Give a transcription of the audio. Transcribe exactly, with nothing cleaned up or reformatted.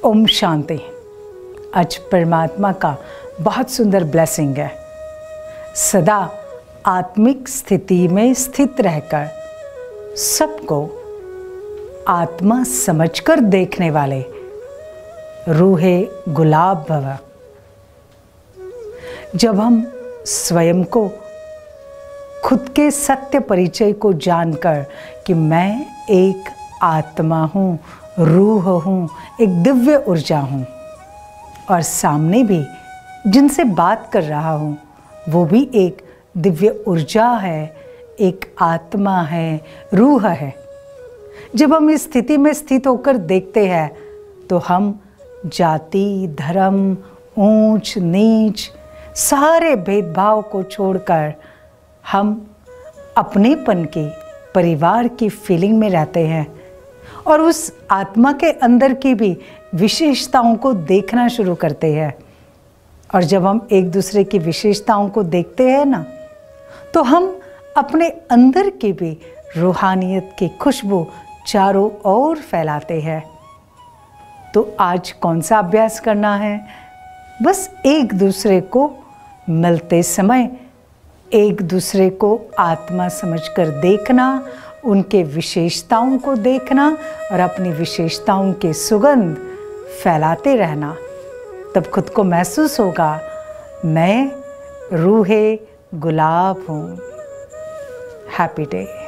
ओम शांति। आज परमात्मा का बहुत सुंदर ब्लेसिंग है। सदा आत्मिक स्थिति में स्थित रहकर सबको आत्मा समझकर देखने वाले रूहे गुलाब भव। जब हम स्वयं को खुद के सत्य परिचय को जानकर कि मैं एक आत्मा हूँ, रूह हूँ, एक दिव्य ऊर्जा हूँ और सामने भी जिनसे बात कर रहा हूँ वो भी एक दिव्य ऊर्जा है, एक आत्मा है, रूह है। जब हम इस स्थिति में स्थित होकर देखते हैं तो हम जाति, धर्म, ऊंच नीच सारे भेदभाव को छोड़कर हम अपनेपन की, परिवार की फीलिंग में रहते हैं और उस आत्मा के अंदर की भी विशेषताओं को देखना शुरू करते हैं। और जब हम एक दूसरे की विशेषताओं को देखते हैं ना, तो हम अपने अंदर की भी रूहानियत की खुशबू चारों ओर फैलाते हैं। तो आज कौन सा अभ्यास करना है? बस एक दूसरे को मिलते समय एक दूसरे को आत्मा समझकर देखना, उनके विशेषताओं को देखना और अपनी विशेषताओं के सुगंध फैलाते रहना। तब खुद को महसूस होगा मैं रूहे गुलाब हूँ। Happy day.